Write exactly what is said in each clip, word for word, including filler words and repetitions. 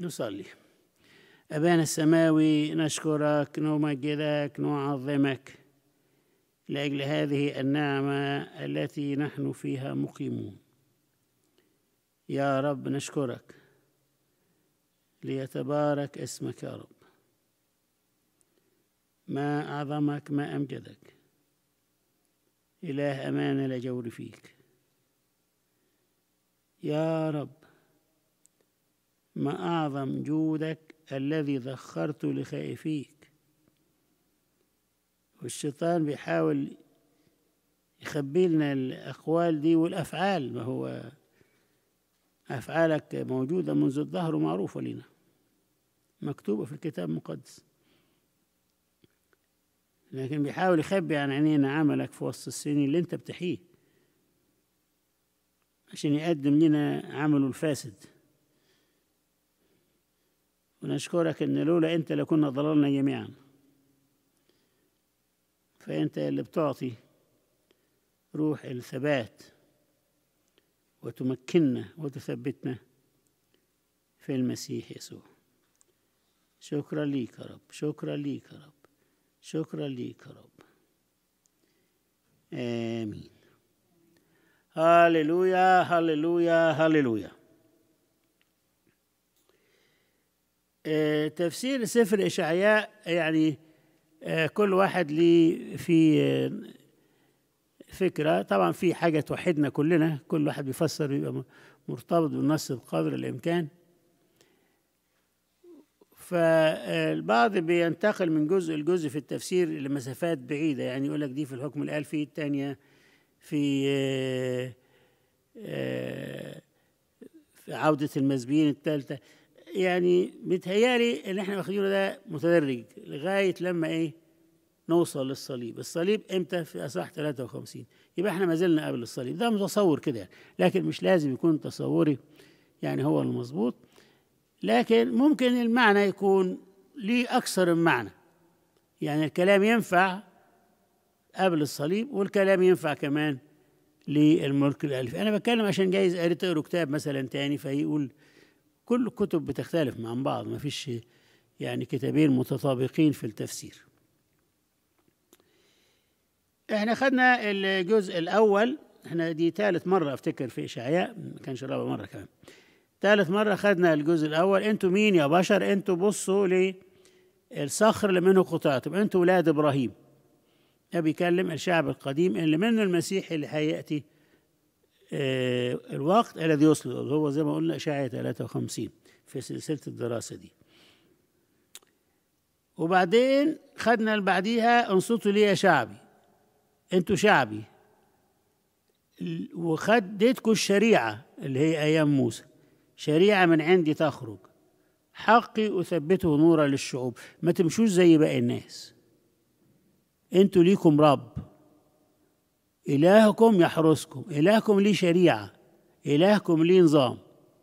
نصلي. أبانا السماوي، نشكرك، نمجدك، نعظمك لأجل هذه النعمة التي نحن فيها مقيمون. يا رب نشكرك، ليتبارك اسمك يا رب. ما أعظمك، ما أمجدك، إله أمانة لا جور فيك. يا رب ما أعظم جودك الذي ذخرت لخائفيك. والشيطان بيحاول يخبي لنا الأقوال دي والأفعال، ما هو أفعالك موجودة منذ الظهر ومعروفة لنا، مكتوبة في الكتاب المقدس، لكن بيحاول يخبي عن عينينا عملك في وسط السنين اللي انت بتحييه عشان يقدم لنا عمله الفاسد. ونشكرك ان لولا انت لكنا ضللنا جميعا، فانت اللي بتعطي روح الثبات وتمكننا وتثبتنا في المسيح يسوع. شكرا ليك يا رب، شكرا ليك يا رب، شكرا ليك يا رب. آمين. هاليلويا هاليلويا هاليلويا. آه تفسير سفر إشعياء، يعني آه كل واحد ليه في آه فكرة. طبعا في حاجة توحدنا كلنا، كل واحد بيفسر بيبقى مرتبط بالنص بقدر الإمكان. فالبعض بينتقل من جزء لجزء في التفسير لمسافات بعيدة، يعني يقول لك دي في الحكم الألفي، الثانية في في عودة المزبيين، الثالثة. يعني بيتهيألي اللي احنا واخدينه ده متدرج لغاية لما ايه نوصل للصليب. الصليب امتى؟ في اصحاح ثلاثة وخمسين، يبقى احنا ما زلنا قبل الصليب. ده متصور كده يعني، لكن مش لازم يكون تصوري يعني هو المظبوط، لكن ممكن المعنى يكون ليه أكثر من معنى. يعني الكلام ينفع قبل الصليب، والكلام ينفع كمان للملك الألفي. أنا بتكلم عشان جايز قريت أقرأ كتاب مثلا تاني فيقول كل الكتب بتختلف عن بعض، ما فيش يعني كتابين متطابقين في التفسير. احنا خدنا الجزء الأول، احنا دي ثالث مرة أفتكر في إشعياء، ما كانش رابع مرة كمان، ثالث مرة خدنا الجزء الأول. أنتوا مين يا بشر؟ أنتوا بصوا للصخر اللي منه قطعتم، أنتوا ولاد إبراهيم. ده بيكلم الشعب القديم اللي منه المسيح اللي هيأتي آه الوقت الذي يصل، هو زي ما قلنا إشعياء ثلاثة وخمسين في سلسلة الدراسة دي. وبعدين خدنا اللي بعديها انصتوا لي يا شعبي، أنتوا شعبي، وخدتكم الشريعة اللي هي أيام موسى، شريعة من عندي تخرج، حقي أثبته نورا للشعوب. ما تمشوش زي باقي الناس، انتوا ليكم رب، إلهكم يحرسكم، إلهكم ليه شريعة، إلهكم ليه نظام.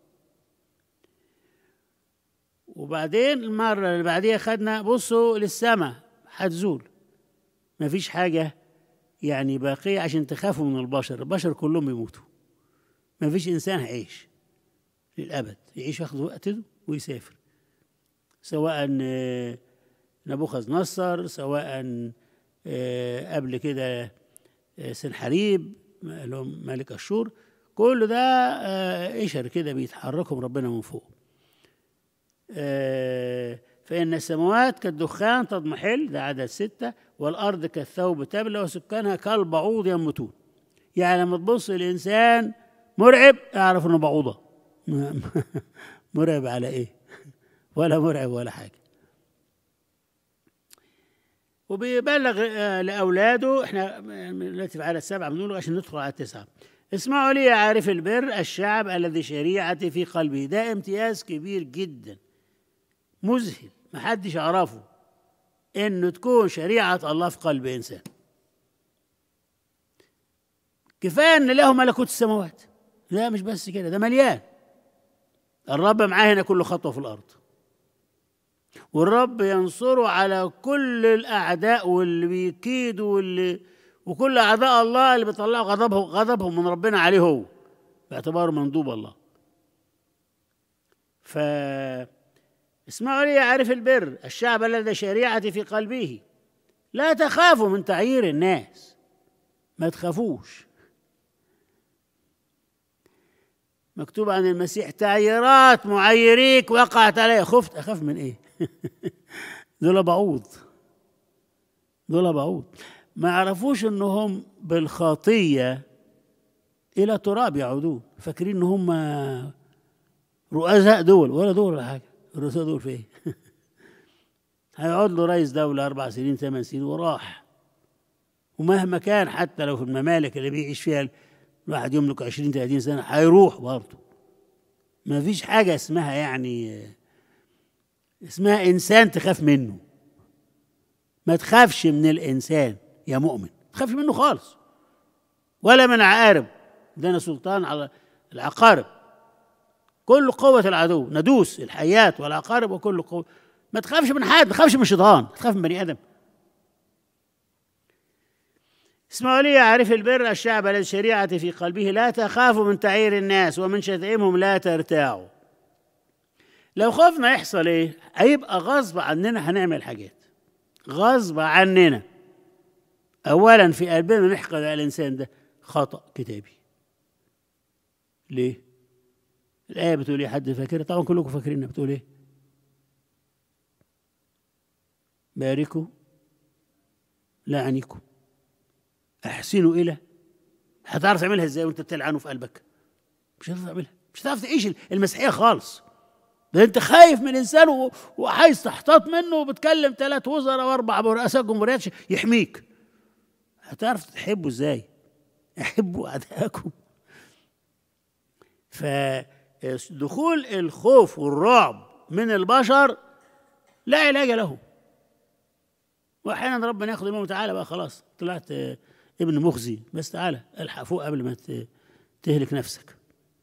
وبعدين المرة اللي بعديها خدنا بصوا للسماء هتزول، ما فيش حاجة يعني باقية عشان تخافوا من البشر، البشر كلهم بيموتوا، ما فيش إنسان هيعيش للأبد، يعيش ياخد وقته ويسافر، سواء نبوخذ نصر، سواء قبل كده سنحريب اللي هو ملك أشور، كل ده إشر كده بيتحركهم ربنا من فوق. فإن السماوات كالدخان تضمحل، ده عدد ستة، والأرض كالثوب تبلى وسكانها كالبعوض ينبتون. يعني لما تبص الإنسان مرعب اعرف إنه بعوضة. مرعب على إيه؟ ولا مرعب ولا حاجة. وبيبلغ لأولاده، احنا دلوقتي في عدد سبعة بنقول عشان ندخل على التسعة. اسمعوا لي يا عارف البر، الشعب الذي شريعتي في قلبه. ده امتياز كبير جدا مذهل، محدش يعرفه انه تكون شريعة الله في قلب انسان. كفاية ان له ملكوت السماوات، لا مش بس كده، ده مليان. الرب معاه هنا كل خطوة في الأرض، والرب ينصره على كل الأعداء واللي بيكيدوا واللي وكل أعداء الله اللي بيطلعوا غضبه غضبهم من ربنا عليه هو باعتباره مندوب الله. ف اسمعوا لي يا عارف البر الشعب الذي شريعتي في قلبه، لا تخافوا من تعيير الناس، ما تخافوش. مكتوب عن المسيح تعييرات معيريك وقعت عليه، خفت. أخاف من إيه؟ دول بعوض، دول بعوض، ما يعرفوش إنهم بالخطية إلى تراب يعودون، فاكرين إن هم رؤساء دول، ولا دول ولا حاجة. الرؤساء دول في إيه؟ هيقعد له رئيس دولة أربع سنين ثمان سنين وراح. ومهما كان حتى لو في الممالك اللي بيعيش فيها الواحد يملك عشرين ثلاثين سنة هيروح برضه. ما فيش حاجة اسمها يعني اسمها إنسان تخاف منه. ما تخافش من الإنسان يا مؤمن، ما تخافش منه خالص، ولا من عقارب. ده أنا سلطان على العقارب، كل قوة العدو ندوس الحيات والعقارب وكل قوة. ما تخافش من حد، ما تخافش من الشيطان، تخاف من بني آدم. اسمعوا لي يا عارف البر الشعب الذي شريعتي في قلبه، لا تخافوا من تعيير الناس ومن شتائمهم لا ترتاعوا. لو خفنا يحصل ايه؟ هيبقى غصب عننا هنعمل حاجات غصب عننا. اولا في قلبنا نحقد على الانسان ده، خطأ كتابي. ليه؟ الآية بتقول ايه؟ حد فاكرها؟ طبعا كلكم فاكرينها. بتقول ايه؟ باركوا لعنكم، احسنوا الى. هتعرف تعملها ازاي وانت بتلعنه في قلبك؟ مش هتعرف تعملها، مش هتعرف تعيش المسيحيه خالص. ده انت خايف من انسان وعايز تحتاط منه، وبتكلم ثلاث وزراء واربع رؤساء جمهوريات يحميك. هتعرف تحبه ازاي؟ احبوا اعداءكم. فدخول الخوف والرعب من البشر لا علاج له. واحيانا ربنا ياخذ الموت، تعالى بقى خلاص طلعت ابن مخزي، بس تعالى الحق فوق قبل ما تهلك نفسك.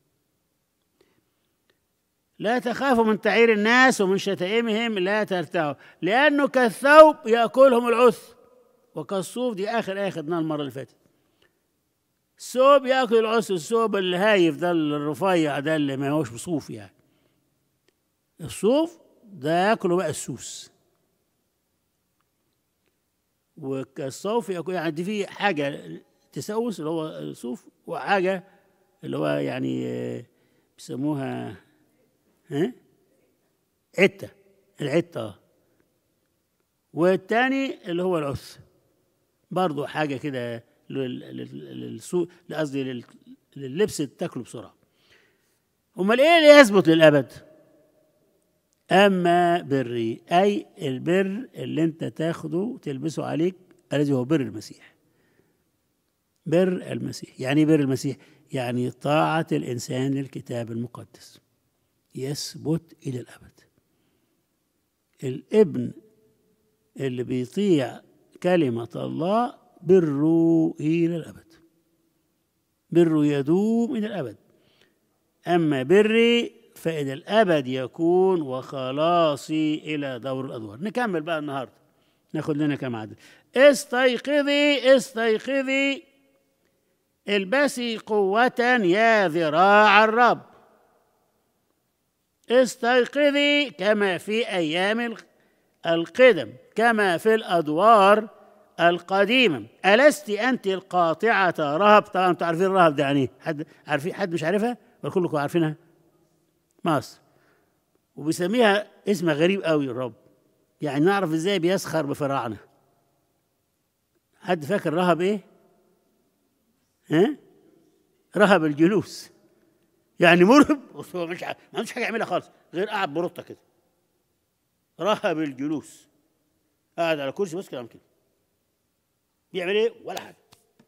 لا تخافوا من تعيير الناس ومن شتائمهم لا ترتعوا، لأنه كالثوب يأكلهم العث وكالصوف. دي آخر آية خدناها المرة اللي فاتت. الثوب يأكل العث، الثوب الهايف ده الرفيع ده اللي ما هوش بصوف يعني. الصوف ده يأكله بقى السوس، وكالصوف يأكل يعني دي فيه حاجة تسوس اللي هو الصوف، وحاجة اللي هو يعني بيسموها ها عتة، العتة. والتاني اللي هو العث، برضو حاجة كده للسوق، قصدي لللبس تاكله بسرعة. أمال إيه اللي يثبت للأبد؟ أما بري، أي البر اللي أنت تاخده تلبسه عليك، الذي هو بر المسيح. بر المسيح يعني بر المسيح يعني طاعة الإنسان للكتاب المقدس يثبت إلى الأبد. الابن اللي بيطيع كلمة الله بره إلى الأبد، بره يدوم إلى الأبد. أما بري فإلى الأبد يكون، وخلاصي إلى دور الأدوار. نكمل بقى النهاردة، ناخد لنا كم عدد. استيقظي استيقظي البسي قوة يا ذراع الرب، استيقظي كما في أيام القدم كما في الأدوار القديمة. ألست أنت القاطعة رهب؟ طبعا أنتم عارفين الرهب ده يعني حد عارفين؟ حد مش عارفها ولا كلكم عارفينها؟ مصر، وبيسميها اسم غريب قوي الرب، يعني نعرف ازاي بيسخر بفراعنة. حد فاكر رهب ايه؟ ها؟ رهب الجلوس، يعني مرهب هو مش ما عندوش حاجه يعملها خالص غير قاعد برطه كده. رهب الجلوس، قاعد على كرسي بس كده كده، بيعمل ايه؟ ولا حاجه.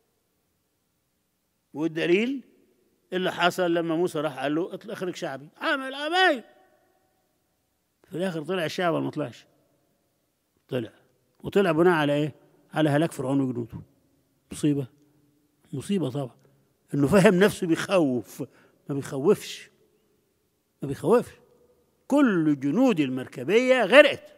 والدليل اللي حصل لما موسى راح قال له اخرج شعبي، عمل عمايل. في الاخر طلع الشعب ولا ما طلعش؟ طلع. وطلع بناء على ايه؟ على هلاك فرعون وجنوده. مصيبه، مصيبه طبعا، انه فهم نفسه بيخوف، ما بيخوفش، ما بيخوفش. كل جنود المركبيه غرقت.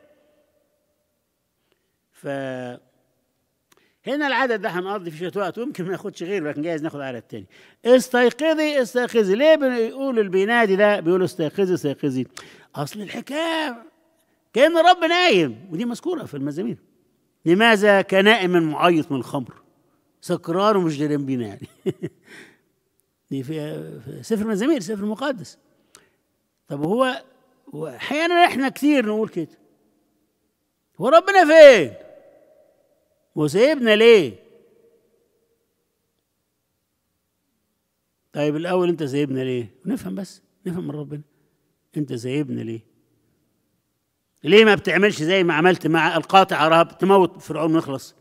ف هنا العدد ده هنقضي فيه شويه وقت، ويمكن ما ناخدش غيره، لكن جايز ناخد عدد تاني. استيقظي استيقظي. ليه بيقول البينادي ده بيقول استيقظي استيقظي؟ اصل الحكايه كأن الرب نايم، ودي مذكورة في المزامير. لماذا كنائم معيط من الخمر سكران ومش دارين بينا يعني. دي في سفر المزامير، سفر المقدس. طب هو احيانا احنا كتير نقول كده، هو ربنا فين؟ وسايبنا ليه؟ طيب الاول انت سايبنا ليه؟ نفهم بس، نفهم من ربنا انت سايبنا ليه؟ ليه ما بتعملش زي ما عملت مع القاطع رهب تموت فرعون ونخلص؟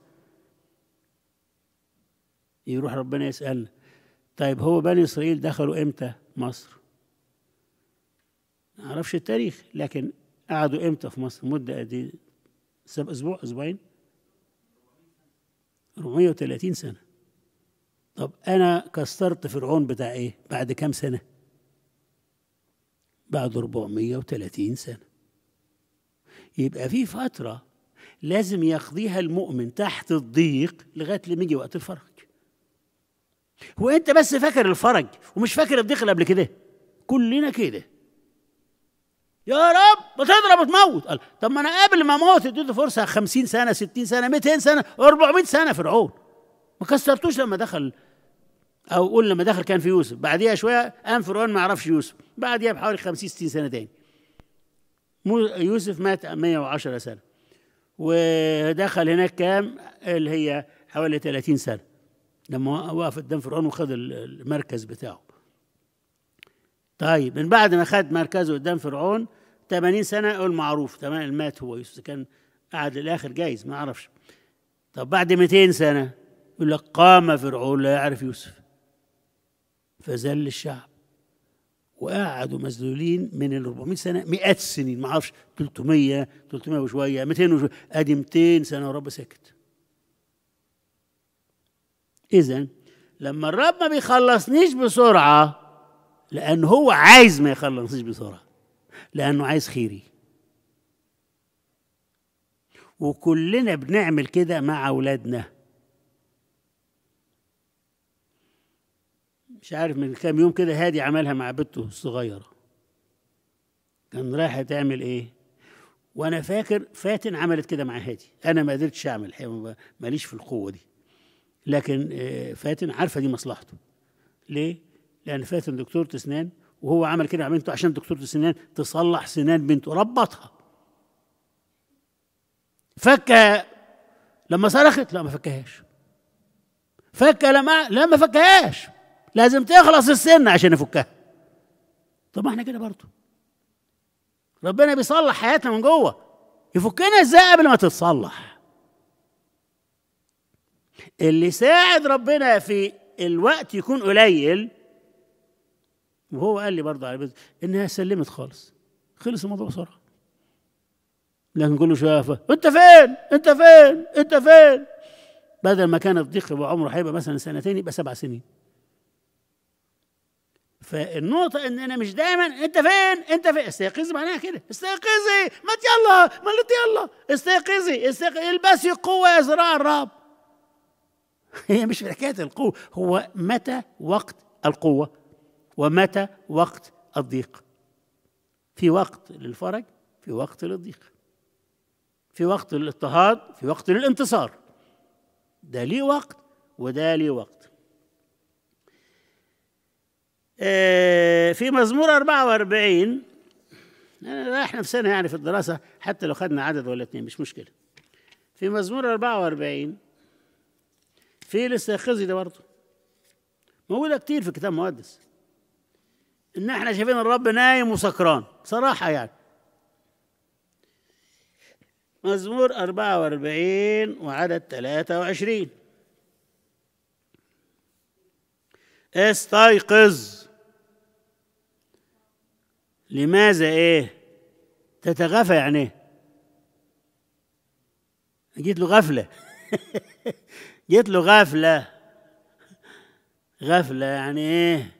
يروح ربنا يسألنا، طيب هو بني إسرائيل دخلوا إمتى مصر؟ ما أعرفش التاريخ، لكن قعدوا إمتى في مصر؟ مدة قد إيه؟ أسبوع أسبوعين؟ أربعمائة وثلاثين سنة. طب أنا كسرت فرعون بتاع إيه؟ بعد كام سنة؟ بعد أربعمائة وثلاثين سنة. يبقى في فترة لازم يقضيها المؤمن تحت الضيق لغاية لما يجي وقت الفرج. هو أنت بس فاكر الفرج ومش فاكر الضيق اللي قبل كده؟ كلنا كده. يا رب بتضرب وتموت. قال طب ما أنا قبل ما أموت اديته فرصة خمسين سنة ستين سنة مئتين سنة أربعمائة سنة. فرعون ما كسرتوش لما دخل، أو قول لما دخل كان في يوسف، بعديها شوية قام فرعون ما يعرفش يوسف، بعديها بحوالي خمسين ستين سنة تاني يوسف مات مئة وعشرة سنة، ودخل هناك كام اللي هي حوالي ثلاثين سنة لما وقف قدام فرعون وخد المركز بتاعه. طيب من بعد ما خد مركزه قدام فرعون ثمانين سنة يقول معروف تمام مات هو يوسف، كان قعد للآخر جايز ما أعرفش. طب بعد مئتين سنة يقول لك قام فرعون لا يعرف يوسف فذل الشعب، وقعدوا مذلولين من ال أربعمائة سنة مئات السنين، ما اعرفش ثلاثمائة ثلاثمائة وشويه مئتين وشويه، ادي مئتين سنه ورب ساكت. اذا لما الرب ما بيخلصنيش بسرعه لانه هو عايز ما يخلصنيش بسرعه، لانه عايز خيري. وكلنا بنعمل كده مع اولادنا. مش عارف من كام يوم كده هادي عملها مع بنته الصغيرة، كان رايحة تعمل ايه، وانا فاكر فاتن عملت كده مع هادي. انا ما قدرتش اعمل الحقيقة، ماليش في القوة دي، لكن فاتن عارفة دي مصلحته. ليه؟ لان فاتن دكتورة اسنان، وهو عمل كده مع بنته عشان دكتورة السنان تصلح سنان بنته، ربطها. فكها لما صرخت، لا ما فكهاش. فكها لما لا ما فكهاش، لازم تخلص السن عشان يفكها. طب ما احنا كده برضه ربنا بيصلح حياتنا من جوه، يفكنا ازاي قبل ما تتصلح؟ اللي ساعد ربنا في الوقت يكون قليل. وهو قال لي برضه على بيت انها سلمت خالص، خلص الموضوع بسرعه. لكن كله شافه انت فين انت فين انت فين، بدل ما كان الضيق وعمره هيبقى مثلا سنتين يبقى سبع سنين. فالنقطة إن أنا مش دايما أنت فين أنت فين. استيقظي معناها كده، استيقظي ما يلا ما يلا استيقظي استيقظي البسي قوة يا ذراع الرب. هي مش في حكاية القوة، هو متى وقت القوة ومتى وقت الضيق. في وقت للفرج، في وقت للضيق، في وقت للاضطهاد، في وقت للانتصار. ده ليه وقت وده ليه وقت. في مزمور أربعة وأربعين، أنا رايح نفسنا يعني في الدراسة حتى لو خدنا عدد ولا اتنين مش مشكلة. في مزمور أربعة وأربعين في الاستيقاظي ده برضه موجودة كتير في الكتاب المقدس، إن إحنا شايفين الرب نايم وسكران صراحة يعني. مزمور أربعة وأربعين وعدد ثلاثة وعشرين، استيقظ. لماذا ايه تتغافى؟ يعني ايه؟ جيت له غفله. جيت له غفله. غفله يعني ايه؟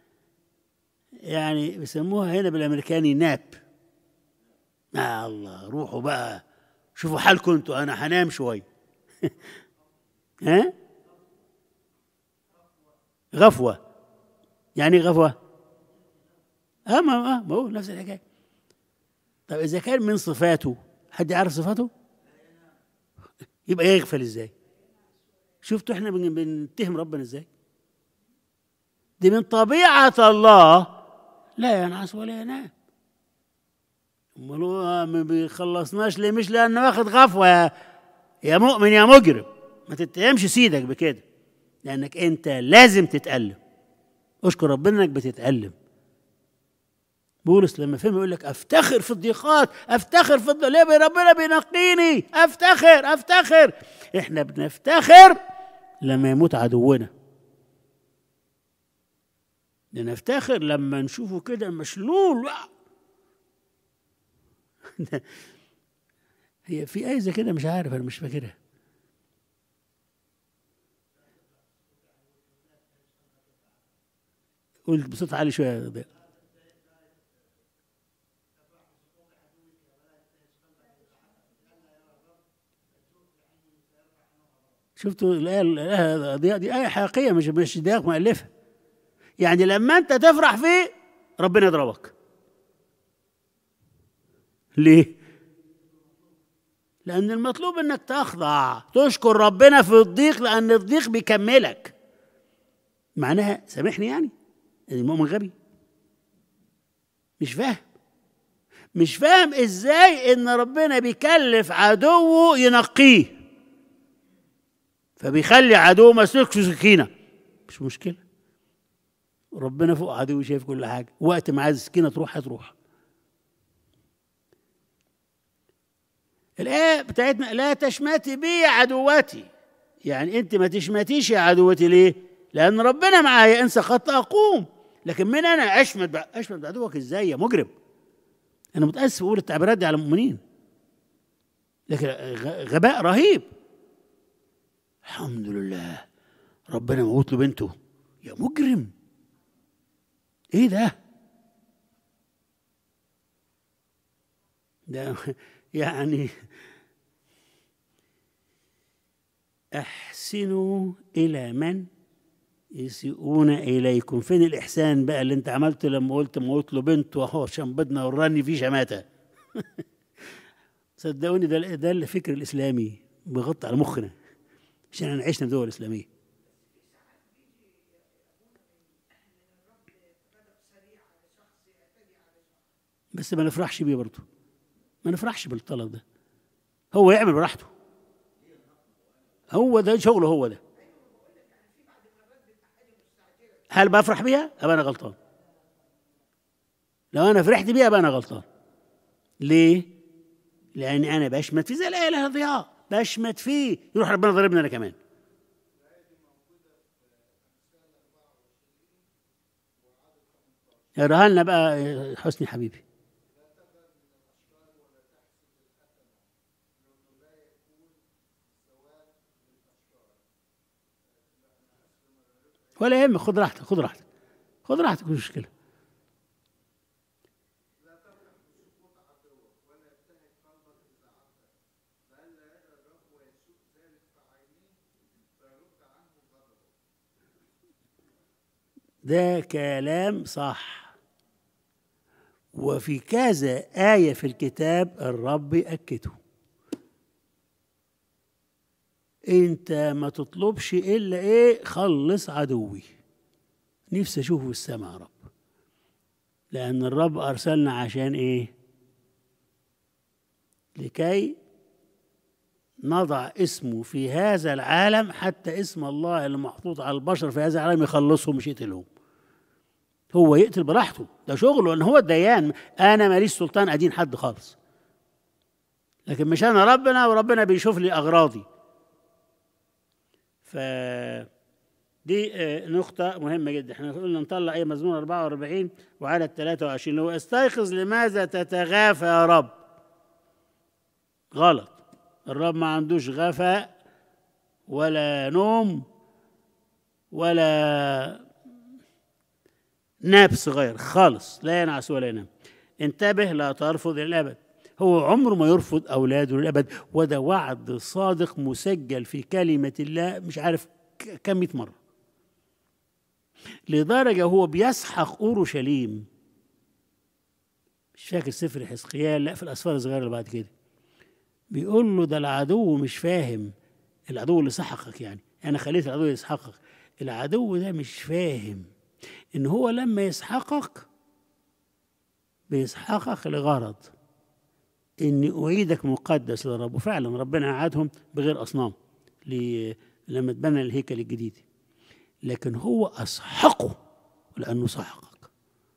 يعني بيسموها هنا بالامريكاني ناب. آه الله، روحوا بقى شوفوا حالكم انتوا، انا هنام شويه. ها غفوه يعني غفوه. اه ما اه ما هو نفس الحكايه. طب إذا كان من صفاته، حد يعرف صفاته؟ يبقى يغفل إزاي؟ شفتوا إحنا بنتهم ربنا إزاي؟ دي من طبيعة الله لا ينعس ولا ينام. امال هو ما بيخلصناش ليه؟ مش لأنه واخد غفوة يا يا مؤمن يا مجرم، ما تتهمش سيدك بكده، لأنك أنت لازم تتألم. اشكر ربنا إنك بتتألم. بولس لما فهم يقول لك افتخر في الضيقات، افتخر في الضيقات، ليه؟ ربنا بينقيني، افتخر افتخر. احنا بنفتخر لما يموت عدونا، بنفتخر لما نشوفه كده مشلول. هي في آية زي كده مش عارف، انا مش فاكرها. قلت بصوت عالي شويه ده. شفتوا الآية؟ الآية دي, دي آية حقيقية، مش مش دي مؤلفة. يعني لما أنت تفرح فيه ربنا يضربك. ليه؟ لأن المطلوب إنك تخضع، تشكر ربنا في الضيق، لأن الضيق بيكملك. معناها سامحني يعني المؤمن غبي، مش فاهم مش فاهم إزاي إن ربنا بيكلف عدوه ينقيه، فبيخلي عدوه مسلوك في سكينة. مش مشكلة، ربنا فوق عدوه شايف كل حاجة، وقت ما عايز السكينة تروح هتروح. الآية بتاعتنا لا تشمتي بي عدوتي، يعني أنت ما تشمتيش يا عدوتي. ليه؟ لأن ربنا معايا، إن سقطت أقوم. لكن من أنا أشمت أشمت بعدوك إزاي يا مجرم؟ أنا متأسف أقول التعبيرات دي على المؤمنين، لكن غباء رهيب. الحمد لله ربنا موت له بنته، يا مجرم. إيه ده؟ ده يعني أحسنوا إلى من يسيئون إليكم. فين الإحسان بقى اللي أنت عملته لما قلت موت له بنته وهو شنبدنا وراني فيه شماتة؟ صدقوني ده ده الفكر الإسلامي بيغطي على مخنا عشان احنا عشنا في دول إسلامية. بس ما نفرحش بيه برضه، ما نفرحش بالطلب ده. هو يعمل براحته، هو ده شغله، هو ده. هل بفرح بيها؟ أبقى أنا غلطان. لو أنا فرحت بيها أبقى أنا غلطان. ليه؟ لأني أنا بشمت فيه زي الآية لها ضياء، بشمت فيه يروح ربنا ضربني أنا كمان. اقراها لنا بقى حسني حبيبي. ولا يهمك، خد راحتك خد راحتك خد راحتك، مش مشكلة. ده كلام صح، وفي كذا آية في الكتاب الرب يأكده. انت ما تطلبش الا ايه؟ خلص عدوي. نفسي اشوفه في السماء يا رب، لان الرب ارسلنا عشان ايه؟ لكي نضع اسمه في هذا العالم، حتى اسم الله اللي محطوط على البشر في هذا العالم يخلصهم مش يقتلهم. هو يقتل براحته، ده شغله، ان هو الديان. انا ماليش سلطان ادين حد خالص، لكن مش انا ربنا، وربنا بيشوف لي اغراضي. ف دي نقطة مهمة جدا. احنا قلنا نطلع ايه؟ مزمور أربعة وأربعين وعدد ثلاثة وعشرين، لو استيقظ لماذا تتغافى يا رب؟ غلط، الرب ما عندوش غفاء ولا نوم ولا ناب صغير خالص، لا ينعس ولا ينام. انتبه لا ترفض للأبد. هو عمره ما يرفض أولاده للأبد، وده وعد صادق مسجل في كلمة الله مش عارف كم مئة مرة، لدرجة هو بيسحق أورشليم مش فاكر سفر حزقيال، لا في الأسفار الصغيرة اللي بعد كده، بيقول له ده العدو مش فاهم، العدو اللي سحقك يعني، أنا خليت العدو يسحقك، العدو ده مش فاهم إن هو لما يسحقك بيسحقك لغرض إني أعيدك مقدس للرب. وفعلا ربنا أعادهم بغير أصنام لما اتبنى الهيكل الجديد، لكن هو أسحقه لأنه سحقك.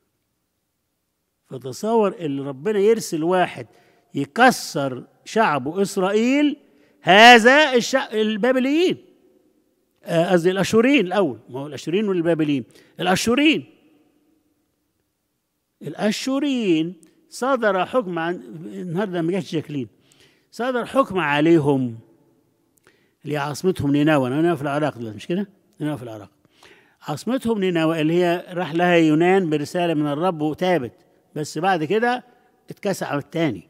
فتصور اللي ربنا يرسل واحد يكسر شعبه إسرائيل، هذا الشعب البابليين، قصدي الأشوريين الأول، ما هو الأشوريين والبابليين. الأشوريين الأشوريين صدر حكم عن النهارده ما جاش جاكلين، صدر حكم عليهم اللي عاصمتهم نينوى. نينوى في العراق دلوقتي، مش كده؟ نينوى في العراق. عاصمتهم نينوى اللي هي راح لها يونان برسالة من الرب وتابت، بس بعد كده اتكسعوا التاني.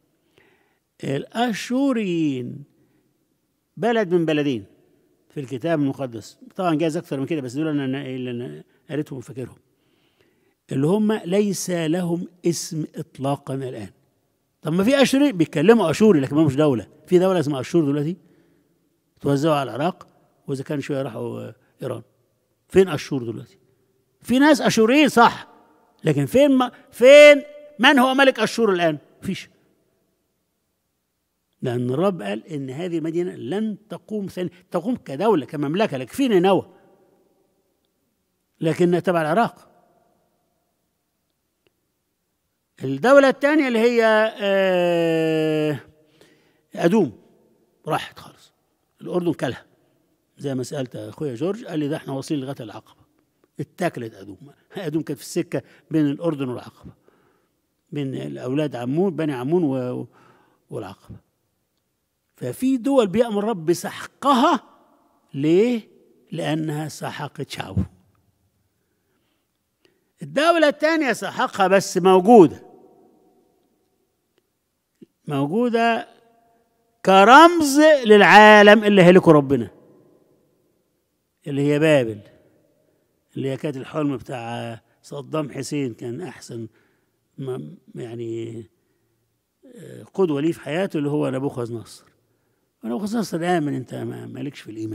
الأشوريين بلد من بلدين في الكتاب المقدس، طبعا جاز أكثر من كده بس دول أنا اللي قريتهم وفاكرهم، اللي هم ليس لهم اسم إطلاقا الآن. طب ما في أشوري بيتكلموا أشوري لكن ما مش دولة، في دولة اسمها أشور دلوقتي توزعوا على العراق، وإذا كان شوية راحوا إيران. فين أشور دلوقتي؟ في ناس أشوريين صح، لكن فين ما فين من هو ملك أشور الآن؟ فيش. لأن الرب قال إن هذه المدينة لن تقوم ثاني، تقوم كدولة كمملكة، لكن في نينوى لكنها تبع العراق. الدولة الثانية اللي هي أدوم راحت خالص، الأردن كلها، زي ما سألت أخويا جورج قال لي ده احنا واصلين لغاية العقبة، اتاكلت أدوم. أدوم كانت في السكة بين الأردن والعقبة، بين الأولاد عمون بني عمون والعقبة. ففي دول بيأمر الرب بسحقها. ليه؟ لأنها سحقت شعبه. الدولة الثانية سحقها بس موجودة موجودة كرمز للعالم اللي هلكه ربنا، اللي هي بابل، اللي هي كانت الحلم بتاع صدام حسين، كان أحسن يعني قدوة ليه في حياته اللي هو نبوخذ نصر. ونبوخذ نصر آمن، أنت مالكش في الإيمان.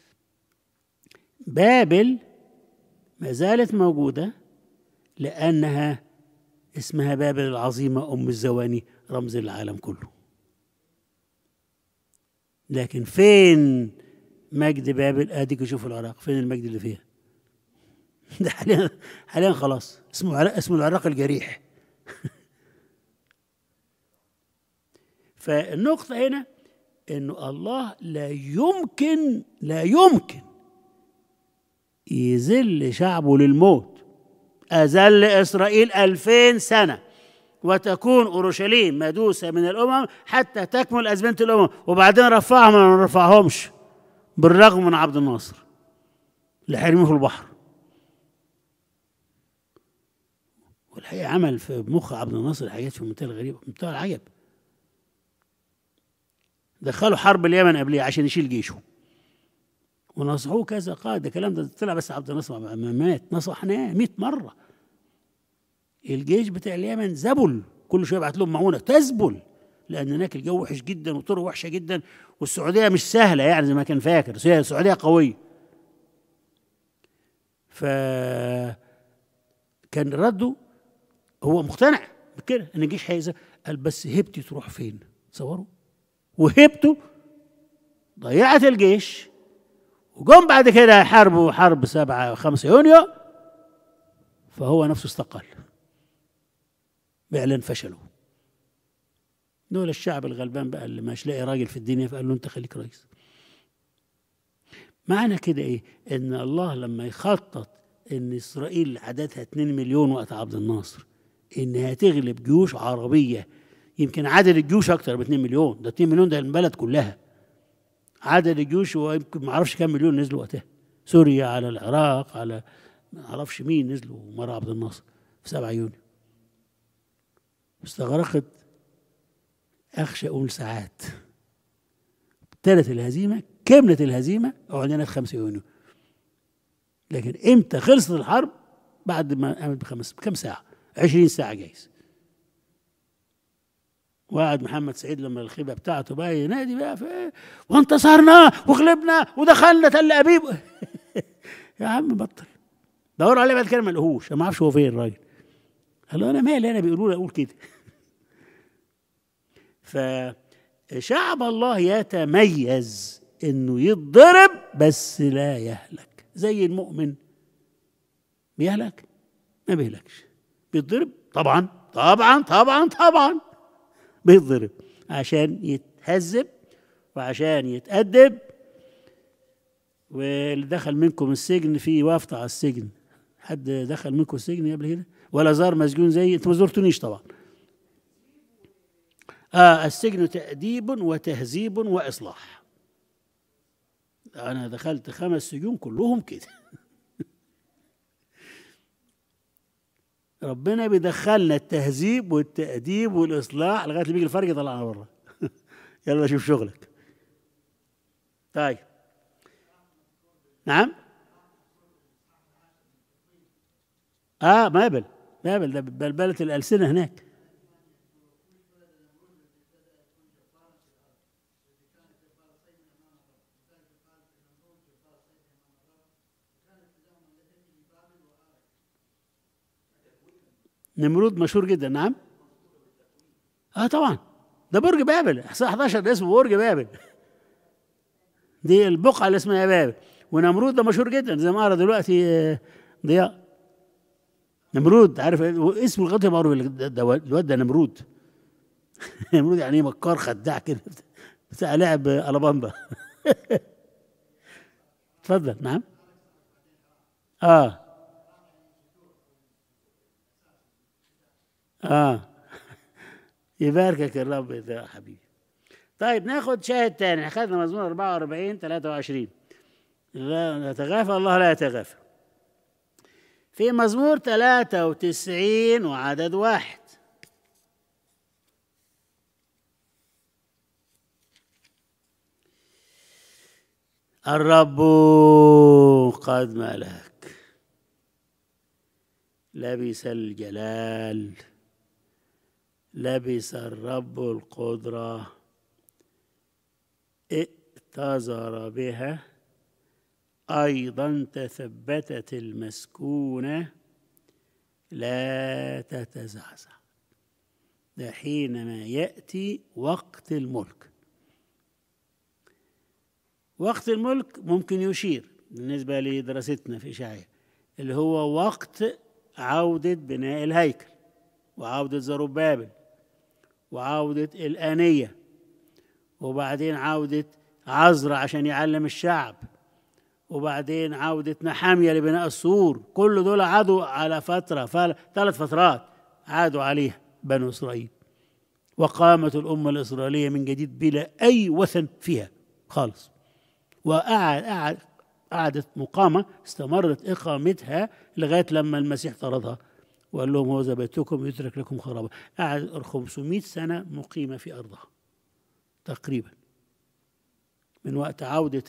بابل ما زالت موجودة لأنها اسمها بابل العظيمة أم الزواني، رمز العالم كله. لكن فين مجد بابل؟ اديك شوف العراق فين المجد اللي فيها. ده حاليا حاليا خلاص اسمه عراق، اسمه العراق الجريح. فالنقطة هنا انه الله لا يمكن لا يمكن يذل شعبه للموت. أذل إسرائيل ألفين سنة وتكون أورشليم مدوسة من الأمم حتى تكمل أزمنة الأمم، وبعدين رفعهم ما رفعهمش بالرغم من عبد الناصر اللي حرموه في البحر. والحقيقة عمل في مخ عبد الناصر حاجات في منتهى الغريبة، منتهى العجب. دخلوا حرب اليمن قبليه عشان يشيل جيشه ونصحوه كذا قائد. الكلام ده طلع بس عبد الناصر ما مات، نصحناه مئة مرة. الجيش بتاع اليمن زبل، كل شويه يبعت لهم معونه تزبل، لان هناك الجو وحش جدا والطرق وحشه جدا، والسعوديه مش سهله يعني زي ما كان فاكر، السعوديه قويه. ف كان رده هو مقتنع بكده ان الجيش هيزا، قال بس هبتي تروح فين؟ تصوروا، وهبته ضيعت الجيش، وجم بعد كده حاربوا حرب سبعة خمسة يونيو، فهو نفسه استقل، بإعلان فشلوا. دول الشعب الغلبان بقى اللي مش لاقي راجل في الدنيا، فقال له انت خليك رئيس. معنى كده ايه؟ ان الله لما يخطط ان اسرائيل عددها اتنين مليون وقت عبد الناصر، انها تغلب جيوش عربيه يمكن عدد الجيوش اكتر من اتنين مليون، ده اتنين مليون ده البلد كلها. عدد الجيوش ويمكن ما اعرفش كام مليون نزلوا وقتها، سوريا على العراق على ما اعرفش مين نزلوا مره عبد الناصر في سبعة يونيو. استغرقت اخشى اقول ساعات، ابتدت الهزيمه، كملت الهزيمه، اعلنت خمسة يونيو. لكن امتى خلصت الحرب؟ بعد ما قامت بخمس بكم ساعه؟ عشرين ساعه جايز. وقعد محمد سعيد لما الخيبه بتاعته بقى ينادي بقى في إيه؟ وانتصرنا وغلبنا ودخلنا تل ابيب. يا عم بطل، دور عليه بعد كده ما لقوهوش، ما اعرفش هو فين الراجل. قال له انا مالي، انا بيقولوا لي اقول كده. فشعب الله يتميز انه يتضرب بس لا يهلك. زي المؤمن بيهلك؟ ما بيهلكش. بيتضرب طبعا طبعا طبعا طبعا بيتضرب عشان يتهذب وعشان يتأدب. واللي دخل منكم السجن في وافطة على السجن، حد دخل منكم السجن قبل كده ولا زار مسجون زي انتوا؟ ما زرتونيش طبعا. اه السجن تأديب وتهذيب وإصلاح. أنا دخلت خمس سجون كلهم كده. ربنا بيدخلنا التهذيب والتأديب والإصلاح لغاية اللي بيجي الفرج يطلعنا بره. يلا شوف شغلك. طيب نعم. اه بابل، بابل ده بلبلة الألسنة هناك. نمرود مشهور جدا. نعم. اه طبعا ده برج بابل احداشر ده اسمه برج بابل. دي البقعة اللي اسمها بابل. ونمرود ده مشهور جدا زي ما قرا دلوقتي ضياء. نمرود عارف اسمه لغايه معروف الواد ده نمرود. نمرود يعني ايه؟ مكار خداع كده بتاع لعب الاباندا. اتفضل. نعم. اه اه يباركك الرب يا حبيبي. طيب ناخد شاهد تاني. اخذنا مزمور أربعة وأربعين ثلاثة وعشرين لا يتغافى الله لا يتغافى. في مزمور ثلاثة وتسعين وعدد واحد الرب قد ملك لبس الجلال، لبس الرب القدرة، ائتزر بها، أيضا تثبتت المسكونة لا تتزعزع. ده حينما يأتي وقت الملك. وقت الملك ممكن يشير بالنسبة لدراستنا في إشعياء اللي هو وقت عودة بناء الهيكل وعودة زربابل وعودة الآنية وبعدين عودة عزرا عشان يعلم الشعب وبعدين عودة نحامية لبناء السور. كل دول عادوا على فترة، ثلاث فترات عادوا عليها بنو إسرائيل، وقامت الأمة الإسرائيلية من جديد بلا أي وثن فيها خالص. وقعد قعد قعدت مقامة استمرت إقامتها لغاية لما المسيح طردها وقال لهم هو بيتكم يترك لكم خرابة. قعد خمسمائة سنة مقيمة في أرضها تقريبا من وقت عودة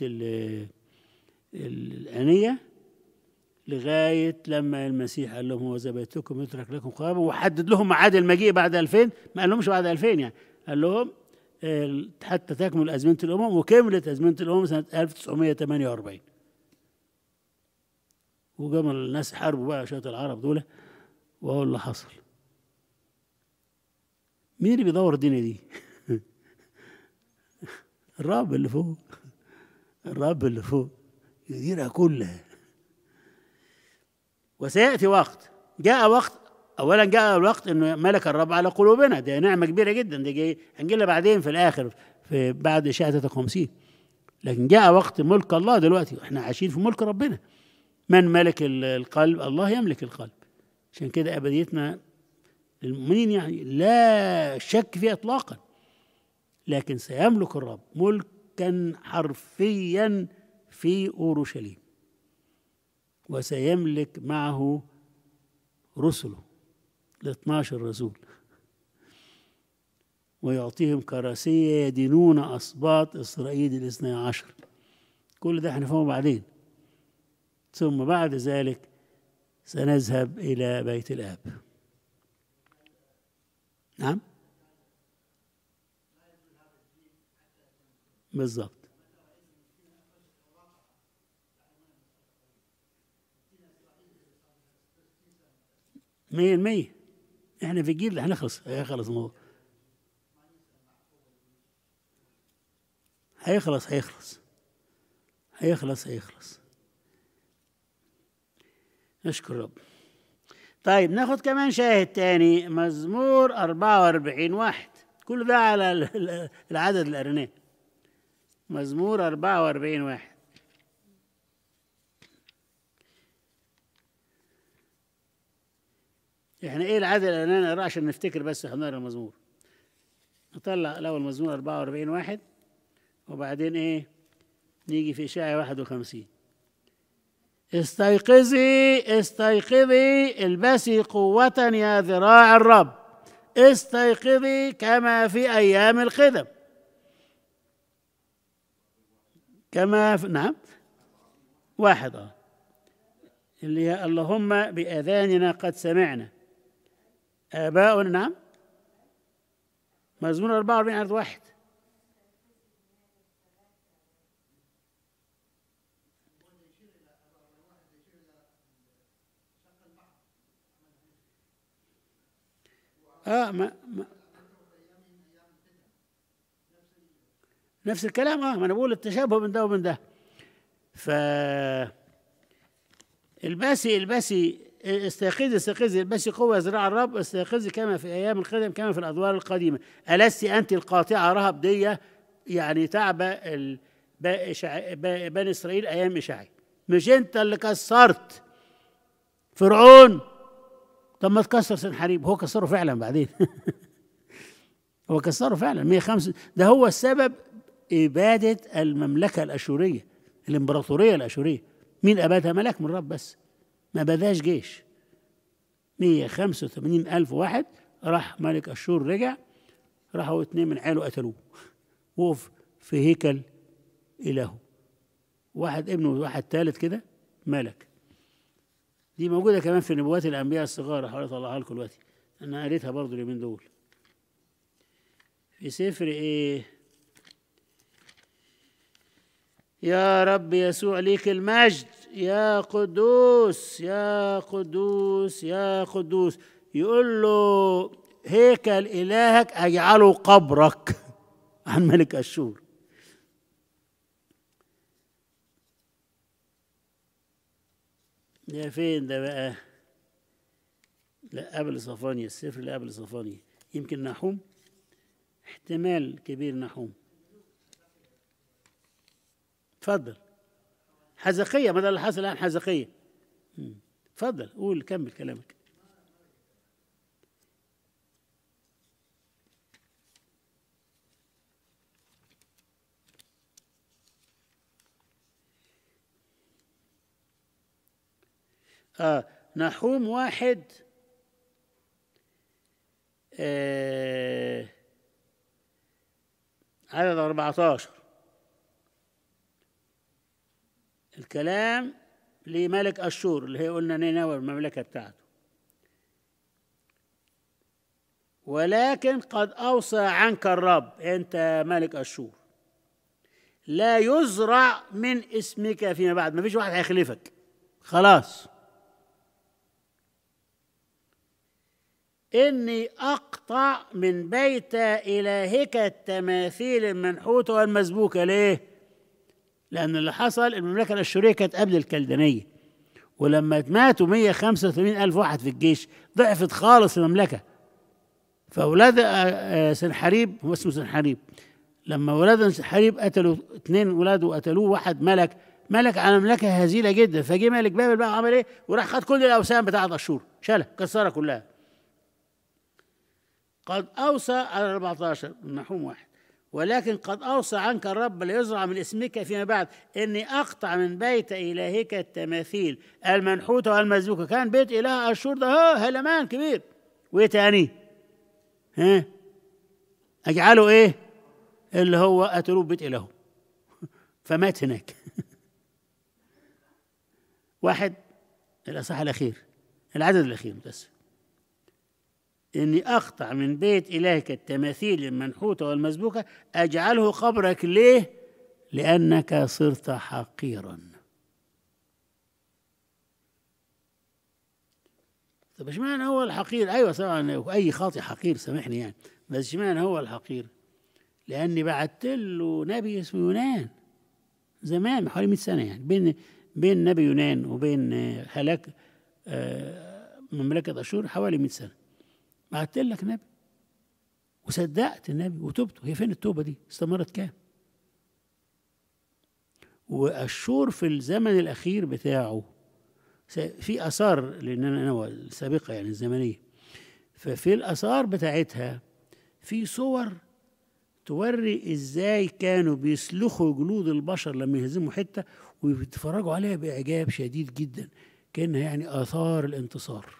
الآنية لغاية لما المسيح قال لهم هو بيتكم يترك لكم خرابة، وحدد لهم ميعاد المجيء بعد ألفين. ما قال لهمش بعد ألفين يعني، قال لهم حتى تكمل أزمنة الأمم، وكملت أزمنة الأمم سنة ألف وتسعمائة وثمانية وأربعين. وقام الناس حاربوا بقى شوية العرب دول وهو اللي حصل. مين اللي بيدور الدنيا دي؟ الرب اللي فوق، الرب اللي فوق يديرها كلها. وسيأتي وقت، جاء وقت، أولا جاء الوقت إنه ملك الرب على قلوبنا. ده نعمة كبيرة جدا، دي جاي هنجيلها بعدين في الآخر في بعد إشاعة الخمسين. لكن جاء وقت ملك الله دلوقتي، احنا عايشين في ملك ربنا. من ملك القلب؟ الله يملك القلب. عشان كده أبديتنا المؤمنين يعني لا شك فيها إطلاقا. لكن سيملك الرب ملكا حرفيا في أورشليم، وسيملك معه رسله الاثنى عشر رسول، ويعطيهم كراسية يدينون أسباط إسرائيل الاثني عشر. كل ده هنفهمه بعدين. ثم بعد ذلك سنذهب إلى بيت الآب. نعم. بالظبط. مية المية. احنا في الجيل اللي هنخلص هيخلص الموضوع. هيخلص هيخلص هيخلص هيخلص. نشكر رب. طيب ناخد كمان شاهد تاني، مزمور أربعة وأربعين واحد، كل ده على العدد اللي قريناه. مزمور أربعة وأربعين واحد. احنا ايه العدد اللي انا نقراه عشان نفتكر بس هنقرا المزمور. نطلع الاول مزمور أربعة وأربعين واحد، وبعدين ايه نيجي في إشاعة واحد وخمسين. استيقظي استيقظي البسي قوة يا ذراع الرب، استيقظي كما في أيام الخدم. كما في نعم واحد اه اللي هي اللهم بأذاننا قد سمعنا آباؤنا. نعم مزمور أربعة وأربعين عدد واحد. اه ما, ما نفس الكلام. اه ما انا بقول التشابه من ده ومن ده. ف البسي البسي استيقظي استيقظي البسي قوة ذراع الرب، استيقظي كما في أيام القدم كما في الأدوار القديمة. ألست أنت القاطعة رهب دي، يعني تعب ال... بني إسرائيل أيام إشعياء. مش أنت اللي كسرت فرعون؟ طب ما تكسر سنحريب. هو كسره فعلا بعدين هو كسره فعلا مية وخمسة. ده هو السبب إبادة المملكة الأشورية، الإمبراطورية الأشورية. مين أبادها؟ ملاك من الرب بس، ما بداش جيش. مية وخمسة وثمانين ألف واحد راح ملك أشور، رجع راحوا اتنين من عياله قتلوه وقف في هيكل إلهه. واحد ابنه وواحد ثالث كده ملك. دي موجودة كمان في نبوات الأنبياء الصغار، هحاول أطلعها لكم دلوقتي، أنا قريتها برضه اليومين دول في سفر إيه. يا رب يسوع ليك المجد، يا قدوس يا قدوس يا قدوس. يقول له هيكل إلهك أجعله قبرك عن ملك أشور. ده فين ده بقى؟ لا قبل صفانيا، السفر اللي قبل صفانيا، يمكن نحوم، احتمال كبير نحوم. اتفضل. حزقية، ما ده اللي حصل الآن، حزقية. اتفضل قول كمل كلامك. آه نحوم واحد آه عدد أربعة عشر. الكلام لملك أشور اللي هي قلنا نينوى المملكة بتاعته. ولكن قد أوصى عنك الرب، أنت ملك أشور، لا يزرع من اسمك فيما بعد. ما فيش واحد هيخلفك خلاص. إني أقطع من بيت إلهك التماثيل المنحوتة والمسبوكة. ليه؟ لأن اللي حصل المملكة الأشورية كانت قبل الكلدانية، ولما ماتوا مية وخمسة وثمانين ألف واحد في الجيش ضعفت خالص المملكة. فأولاد سنحريب، هو اسمه سنحريب، لما أولاد سنحريب قتلوا اثنين ولاده وقتلوه، واحد ملك ملك على مملكة هزيلة جدا. فجي ملك بابل بقى عمل إيه؟ وراح خد كل الأوثان بتاعت أشور، شالها كسرها كلها. قد أوصى على أربعة عشر نحوم واحد. ولكن قد أوصى عنك الرب ليزرع من اسمك فيما بعد، إني أقطع من بيت إلهك التماثيل المنحوتة والمسبوكة. كان بيت إله أشور ده هو هلمان كبير. وإيه تاني؟ ها أجعله إيه؟ اللي هو قتلوه بيت إلهه فمات هناك. واحد الأصح الأخير، العدد الأخير متأسف. إني أقطع من بيت إلهك التماثيل المنحوتة والمسبوكة أجعله قبرك. ليه؟ لأنك صرت حقيرا. طب اشمعنى هو الحقير؟ أيوة طبعا أي خاطئ حقير، سامحني يعني، بس اشمعنى هو الحقير؟ لأني بعت له نبي اسمه يونان زمان، حوالي مئة سنة يعني، بين بين نبي يونان وبين هلاك مملكة أشور حوالي مئة سنة. بعت لك نبي وصدقت النبي وتبت. هي فين التوبة دي؟ استمرت كام؟ وأشور في الزمن الأخير بتاعه في آثار، لأن أنا السابقة يعني الزمنية، ففي الآثار بتاعتها في صور توري إزاي كانوا بيسلخوا جلود البشر لما يهزموا حتة ويتفرجوا عليها بإعجاب شديد جدا، كأنها يعني آثار الانتصار.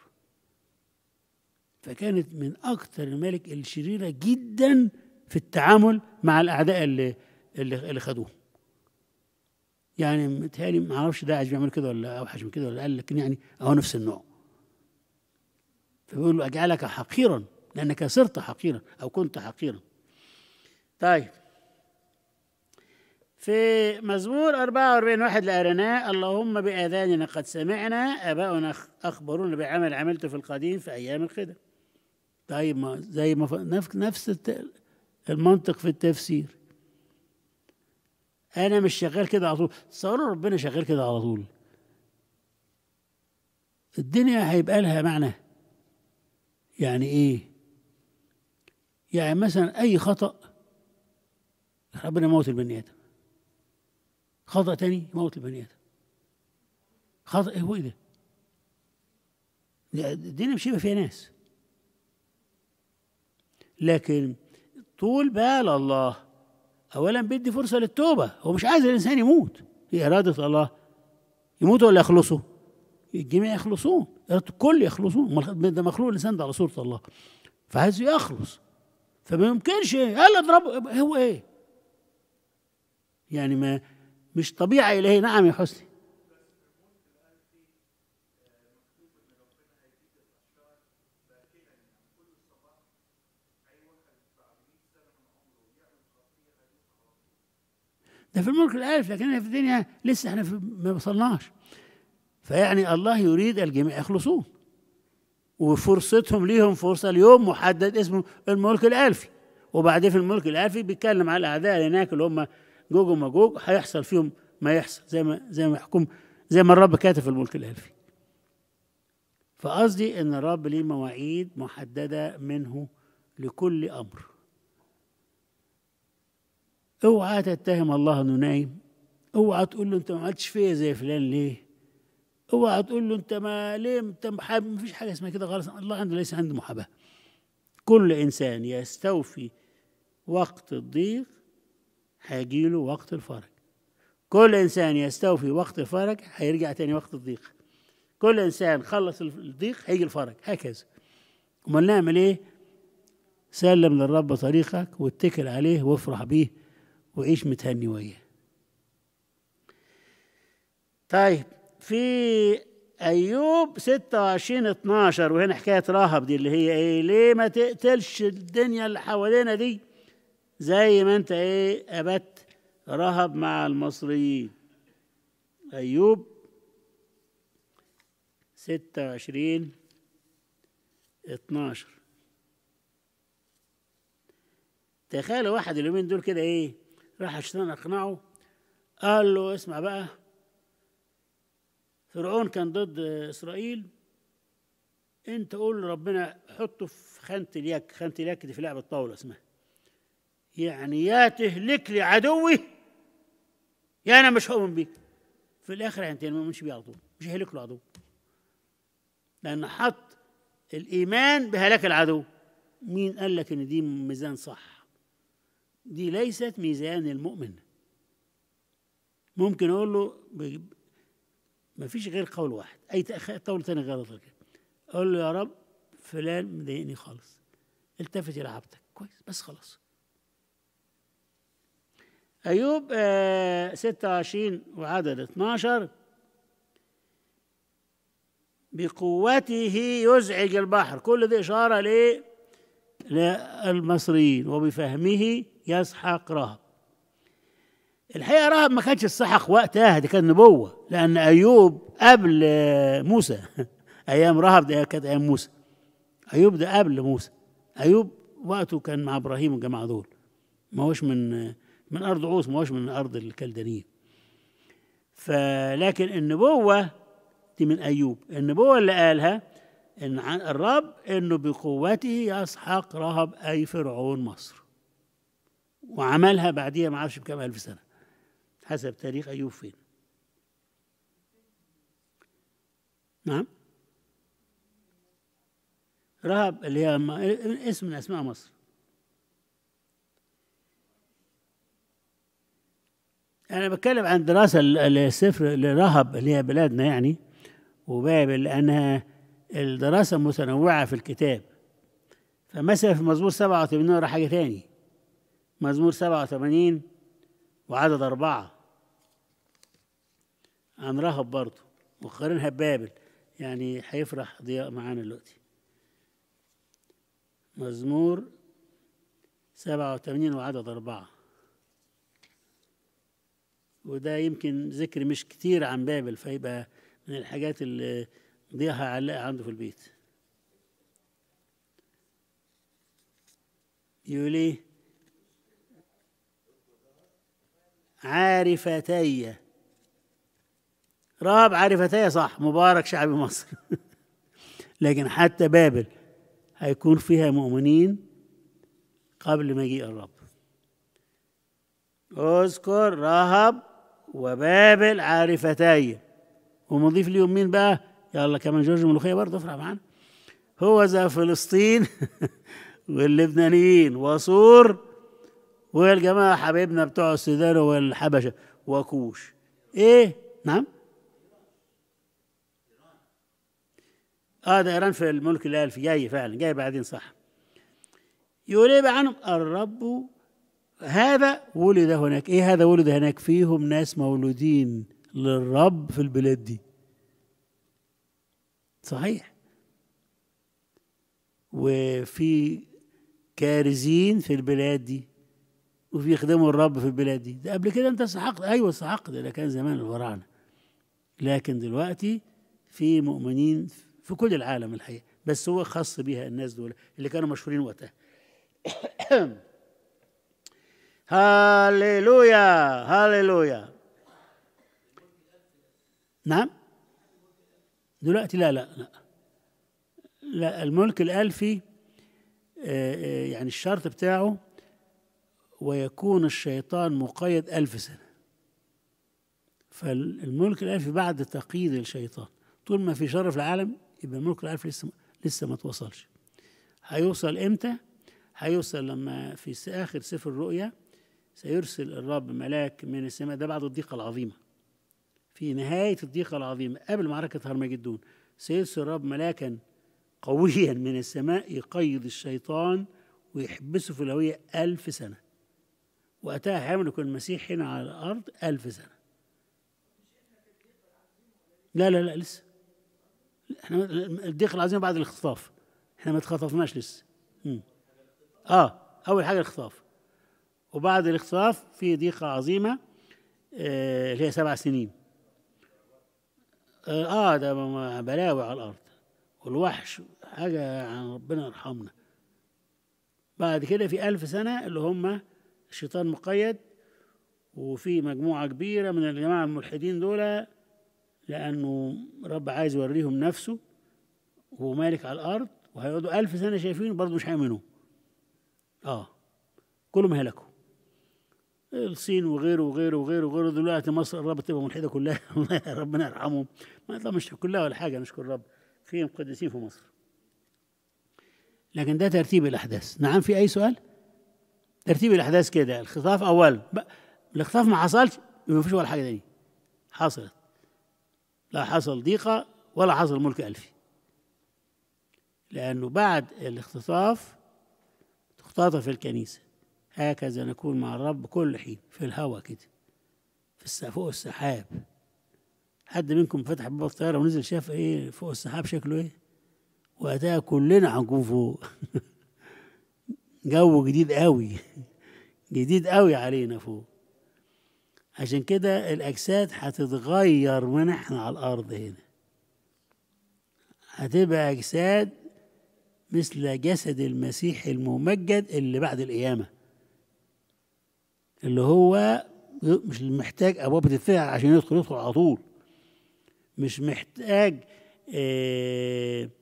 فكانت من أكثر الملك الشريرة جدا في التعامل مع الأعداء اللي اللي, اللي خدوهم. يعني متهيألي ما أعرفش داعش بيعمل كده ولا أوحش من كده ولا قال، لكن يعني أهو نفس النوع. فبيقول له أجعلك حقيرا لأنك صرت حقيرا أو كنت حقيرا. طيب، في مزمور أربعة وأربعين واحد لأرناء: اللهم بآذاننا قد سمعنا، آباؤنا أخبرونا بعمل عملته في القديم في أيام الخدم. طيب، ما زي ما نفس المنطق في التفسير. أنا مش شغال كده على طول، تصوروا ربنا شغال كده على طول، الدنيا هيبقى لها معنى. يعني إيه؟ يعني مثلا أي خطأ ربنا يموت البني آدم، خطأ تاني يموت البني آدم، خطأ إيه هو إيه ده؟ الدنيا مش هيبقى فيها ناس. لكن طول بال الله أولا بيدي فرصة للتوبة، هو مش عايز الإنسان يموت، هي إرادة الله يموتوا ولا يخلصوا؟ الجميع يخلصون، إرادة الكل يخلصون، ده مخلوق الإنسان ده على صورة الله، فعايز يخلص، فما يمكنش يلا اضربه. هو إيه يعني؟ ما مش طبيعة إلهية. نعم يا حسني. ده في الملك الألف، لكن في الدنيا لسه احنا ما وصلناش. فيعني الله يريد الجميع يخلصون، وفرصتهم ليهم فرصة اليوم محدد اسمه الملك الألفي. وبعدين في الملك الألفي بيتكلم على الأعداء اللي هناك اللي هم جوج وماجوج، هيحصل فيهم ما يحصل زي ما زي ما يحكم زي ما الرب كاتب في الملك الألفي. فقصدي إن الرب ليه مواعيد محددة منه لكل أمر. اوعى تتهم الله انه نايم، اوعى تقول له انت ما عملتش فيا زي فلان ليه، اوعى تقول له انت ما ليه انت محاب. ما فيش حاجه اسمها كده خالص. الله عنده ليس عنده محاباه. كل انسان يستوفي وقت الضيق هيجي له وقت الفرج، كل انسان يستوفي وقت الفرج هيرجع تاني وقت الضيق، كل انسان خلص الضيق هيجي الفرج، هكذا. امال نعمل ايه؟ سلم للرب طريقك واتكل عليه وافرح بيه وعيش متهني وياه. طيب، في أيوب ستة وعشرين اتناشر، وهنا حكاية راهب دي اللي هي إيه؟ ليه ما تقتلش الدنيا اللي حوالينا دي زي ما أنت إيه أبت راهب مع المصريين. أيوب ستة وعشرين اتناشر. تخيلوا واحد اليومين دول كده إيه، راح الشيطان أقنعه، قال له اسمع بقى، فرعون كان ضد إسرائيل، أنت قول لربنا حطه في خانة اليك. خانة اليك دي في لعبة طاولة اسمها، يعني يا تهلك لي عدوي يا أنا مش هؤمن بيك. في الآخر يعني ما يؤمنش بيه على طول، مش هيهلك له عدو، لأن حط الإيمان بهلاك العدو. مين قال لك إن دي ميزان صح؟ دي ليست ميزان المؤمن. ممكن أقول له ما فيش غير قول واحد، أي قول تاني غير كده، أقول له يا رب فلان مضايقني خالص، التفت إلى عبدك كويس بس خلاص. أيوب آه ستة وعشرين وعدد اتناشر: بقوته يزعج البحر. كل دي إشارة ليه؟ للمصريين. وبفهمه يسحق رهب. الحقيقة رهب ما كانش السحق وقتها، دي كانت نبوة، لأن أيوب قبل موسى أيام رهب ده كانت أيام موسى. أيوب ده قبل موسى. أيوب وقته كان مع إبراهيم والجماعة دول، ما هوش من من أرض عوس، ما هوش من أرض الكلدانيين. فلكن النبوة دي من أيوب. النبوة اللي قالها إن عن الرب إنه بقوته يسحق رهب أي فرعون مصر، وعملها بعديها ما عرفش بكام ألف سنة حسب تاريخ أيوب فين. نعم، رهب اللي هي اسم من أسماء مصر. أنا بتكلم عن دراسة السفر لرهب اللي هي بلادنا يعني وبابل، لأنها الدراسة متنوعة في الكتاب. فمثلا في مزمور سبعة وثمانين نقرا حاجة تاني، مزمور سبعة وثمانين وعدد أربعة عن رهب برضه وقارنها ببابل، يعني هيفرح ضياء معانا دلوقتي. مزمور سبعة وثمانين وعدد أربعة، وده يمكن ذكر مش كتير عن بابل، فيبقى من الحاجات اللي ضياها علقها عنده في البيت. يقول ايه؟ عارفتي رهب، عارفتي صح، مبارك شعب مصر. لكن حتى بابل هيكون فيها مؤمنين قبل مجيء الرب. اذكر رهب وبابل عارفتي، ونضيف ليهم مين بقى؟ يلا كمان جورج ملوخية برضه افرح معانا. هو ذا فلسطين واللبنانيين وصور والجماعة حبايبنا بتوع السودان والحبشة وكوش. ايه؟ نعم؟ اه ده ايران في الملك الالفي، جاي فعلا جاي بعدين صح. يقول ايه بقى عنهم؟ الرب هذا ولد هناك. ايه هذا ولد هناك؟ فيهم ناس مولودين للرب في البلاد دي. صحيح. وفي كارزين في البلاد دي، وفي يخدموا الرب في البلاد دي. ده قبل كده انت سحقت، ايوه سحقت، ده كان زمان الفراعنه. لكن دلوقتي في مؤمنين في كل العالم الحقيقه، بس هو خاص بيها الناس دول اللي كانوا مشهورين وقتها. هاليلويا هاليلويا. نعم، دلوقتي لا لا لا لا الملك الألفي يعني الشرط بتاعه ويكون الشيطان مقيد ألف سنة. فالملك الألفي بعد تقييد الشيطان، طول ما في شر في العالم يبقى الملك الألفي لسه لسه ما توصلش. هيوصل امتى؟ هيوصل لما في آخر سفر الرؤيا سيرسل الرب ملاك من السماء، ده بعد الضيقة العظيمة. في نهاية الضيقة العظيمة قبل معركة هرمجدون سيرسل الرب ملاكا قويا من السماء يقيد الشيطان ويحبسه في الهوية ألف سنة. وقتها هيملك المسيح هنا على الأرض ألف سنة. لا لا لا لسه، احنا الضيقة العظيمة بعد الاختطاف، احنا ما اتخطفناش لسه. مم. اه أول حاجة الاختطاف، وبعد الاختطاف في ضيقة عظيمة آه اللي هي سبع سنين. اه ده بلاوي على الأرض والوحش حاجة عن ربنا يرحمنا. بعد كده في ألف سنة اللي هم الشيطان مقيد، وفي مجموعة كبيرة من الجماعة الملحدين دول، لأنه رب عايز يوريهم نفسه وهو مالك على الأرض، وهيقعدوا ألف سنة شايفين برضه مش هيؤمنوا. آه كلهم هلكوا، الصين وغيره وغيره وغيره وغيره. دلوقتي مصر الرب تبقى ملحدة كلها. ربنا يرحمهم، ما طبعا مش كلها ولا حاجة، نشكر الرب في مقدسين في مصر. لكن ده ترتيب الأحداث. نعم، في أي سؤال؟ ترتيب الأحداث كده، الخطاف أول، الاختطاف ما حصلش ما فيش ولا حاجة تانية حصلت، لا حصل ضيقة ولا حصل ملك ألفي، لأنه بعد الاختطاف تختطف الكنيسة. هكذا نكون مع الرب كل حين في الهواء كده، في فوق السحاب. حد منكم فتح باب الطيارة ونزل شاف ايه فوق السحاب شكله ايه؟ وقتها كلنا هنكون فوق. جو جديد قوي، جديد قوي علينا فوق. عشان كده الأجساد هتتغير من احنا على الأرض هنا، هتبقى أجساد مثل جسد المسيح الممجد اللي بعد القيامة، اللي هو مش محتاج أبواب تتفتح عشان يدخل يدخل على طول، مش محتاج آه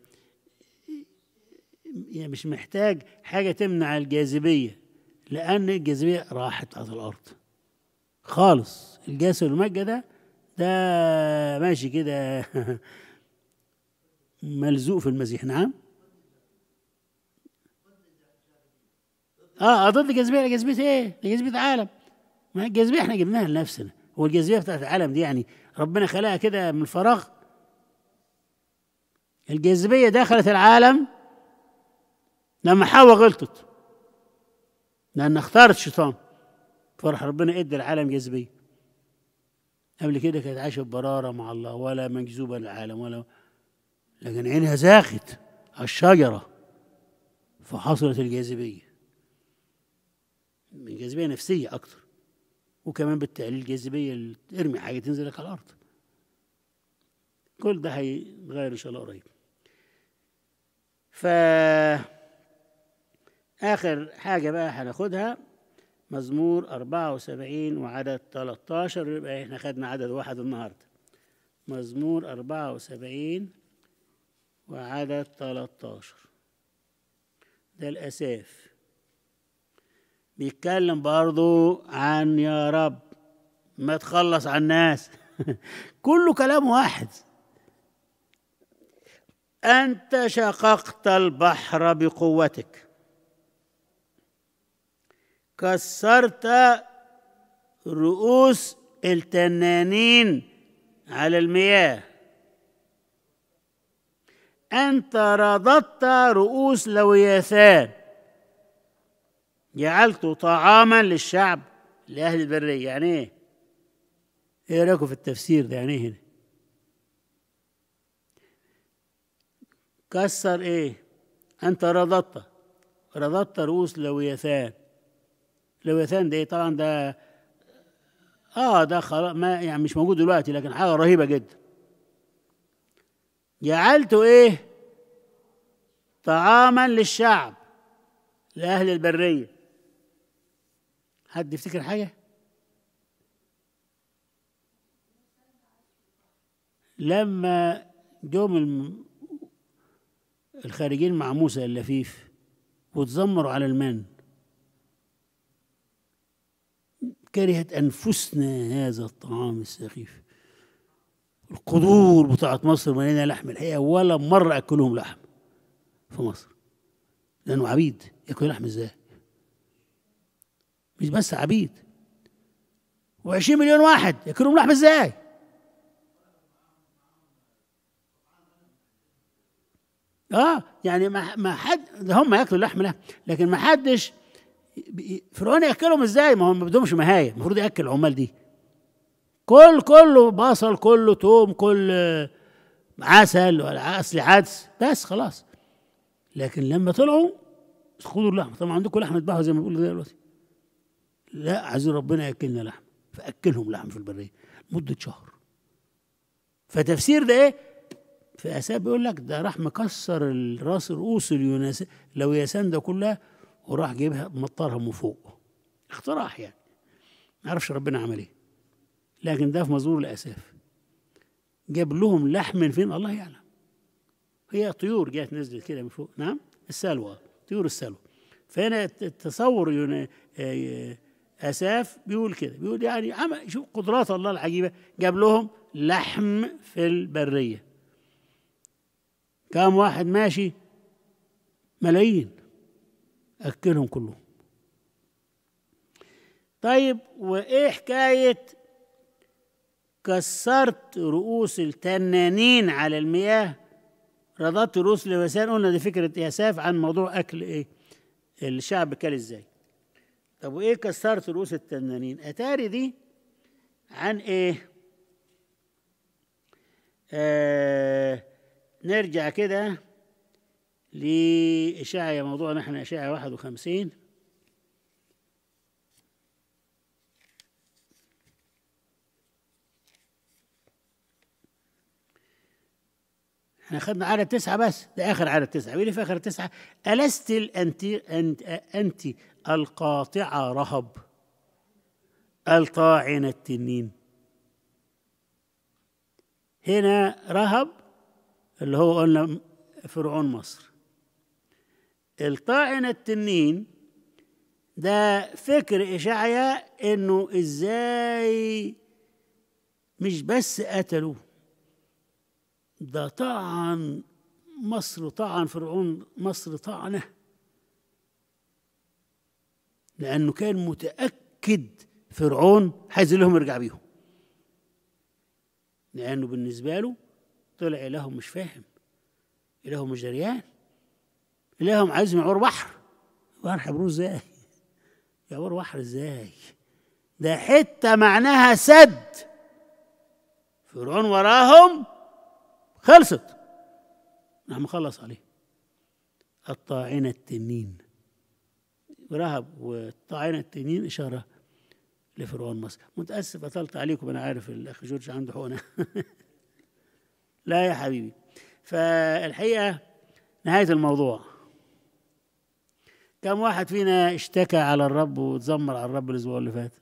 يعني مش محتاج حاجة تمنع الجاذبية، لأن الجاذبية راحت على الأرض خالص. الجسد الممجد ده ده ماشي كده ملزوق في المسيح. نعم. اه ضد الجاذبيه. جاذبيه ايه؟ دي جاذبيه عالم. ما الجاذبيه احنا جبناها لنفسنا. هو الجاذبيه بتاعت العالم دي يعني ربنا خلقها كده من الفراغ؟ الجاذبيه دخلت العالم لما حواء غلطت، لان اختارت الشيطان، فرح ربنا ادى العالم جاذبيه. قبل كده كانت عايشه ببراره مع الله ولا مجذوبه للعالم ولا، لكن عينها زاغت على الشجره فحصلت الجاذبيه. الجاذبيه نفسيه اكتر، وكمان بالتالي الجاذبيه اللي ترمي حاجه تنزل لك على الارض. كل ده هيتغير ان شاء الله قريب. ف اخر حاجه بقى هناخدها مزمور أربعة وسبعين وعدد ثلاثة عشر، يبقى احنا خدنا عدد واحد النهارده. مزمور أربعة وسبعين وعدد ثلاثة عشر ده الأساف، بيتكلم برضو عن يا رب ما تخلص عن الناس كله كلام واحد. أنت شققت البحر بقوتك، كسرت رؤوس التنانين على المياه، أنت رددت رؤوس لوياثان، جعلت طعاما للشعب لأهل البرية. يعني إيه؟ إيه رأيكم في التفسير ده؟ يعني إيه هنا؟ كسر إيه؟ أنت رددت رددت رؤوس لوياثان. لوياثان ده إيه؟ طبعا ده آه ده خلاص ما يعني مش موجود دلوقتي، لكن حاجة رهيبة جدا. جعلت إيه؟ طعاما للشعب لأهل البرية. حد يفتكر حاجة؟ لما جم الخارجين مع موسى اللفيف وتذمروا على المن، كرهت أنفسنا هذا الطعام السخيف. القدور بتاعت مصر مليانة لحم، الحقيقة ولا مرة أكلهم لحم في مصر، لأنه عبيد. يأكلوا لحم إزاي؟ مش بس عبيد، وعشرين مليون واحد يأكلهم لحم إزاي؟ اه يعني ما ما حد هم ياكلوا لحم لا، لكن ما حدش فرعون ياكلهم ازاي؟ ما هم ما بدهمش مهايه، المفروض ياكل العمال دي. كل كله بصل، كله توم، كل عسل ولا اصل عدس بس خلاص. لكن لما طلعوا خدوا اللحم، طبعا عندكم لحم يذبحوا زي ما بيقولوا دلوقتي، لا عايزين ربنا ياكلنا لحم، فاكلهم لحم في البريه مده شهر. فتفسير ده ايه؟ في اساب بيقول لك ده راح مكسر الراس رؤوس اليوناس لوياسان ده كلها، وراح جايبها مطرها من فوق. اختراح يعني، ما اعرفش ربنا عمل ايه، لكن ده في مزمور الاساف. جاب لهم لحم من فين الله يعلم. هي طيور جات نزلت كده من فوق. نعم السلوى، طيور السلوى. فهنا التصور يونا اساف بيقول كده، بيقول يعني عمل شوف قدرات الله العجيبه، جاب لهم لحم في البريه. كم واحد ماشي؟ ملايين، أكلهم كلهم. طيب وإيه حكاية كسرت رؤوس التنانين على المياه، رضت رؤوس لوياثان؟ قلنا دي فكرة ياساف عن موضوع أكل إيه الشعب كل إزاي. طب وإيه كسرت رؤوس التنانين؟ أتاري دي عن إيه؟ آه نرجع كده لإشاعة، موضوع نحن إشاعة واحد وخمسين. احنا خدنا عدد تسعة بس، ده آخر عدد تسعة. بيقول في آخر تسعة: ألست أنت أنت أنت القاطعة رهب الطاعنة التنين. هنا رهب اللي هو قلنا فرعون مصر. الطاعنة التنين ده فكر إشعيا إنه إزاي مش بس قتلوه، ده طعن مصر، طعن فرعون مصر طعنه، لأنه كان متأكد فرعون هيذلهم يرجع بيهم، لأنه بالنسبة له طلع إلههم مش فاهم، إلههم مش دريان، إلههم عايزهم يعبروا بحر. بحر يعبروه إزاي؟ يعبروا بحر إزاي؟ ده حتة معناها سد، فرعون وراهم خلصت، نحن خلص عليه. الطاعنة التنين، رهب والطاعنة التنين إشارة لفرعون مصر. متأسف أطلت عليكم، أنا عارف الأخ جورج عنده حقنة. لا يا حبيبي. فالحقيقة نهاية الموضوع، كم واحد فينا اشتكى على الرب وتذمر على الرب الأسبوع اللي فات؟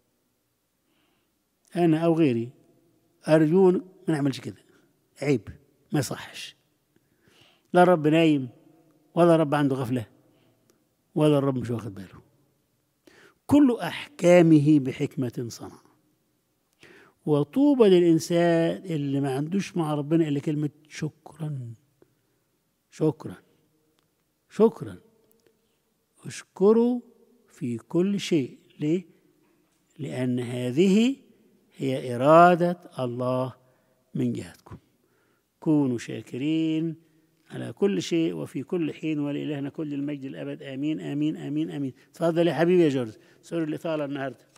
أنا أو غيري أرجون ما نعملش كده، عيب، ما يصحش. لا الرب نايم ولا الرب عنده غفلة ولا الرب مش واخد باله. كل أحكامه بحكمة صنع. وطوبى للإنسان اللي ما عندوش مع ربنا إلا كلمة شكرا شكرا شكرا. اشكروا في كل شيء. ليه؟ لأن هذه هي إرادة الله من جهتكم. كونوا شاكرين على كل شيء وفي كل حين، ولإلهنا كل المجد الأبد. آمين آمين آمين آمين. تفضل يا حبيبي يا جورج، سوري الإطالة النهارده.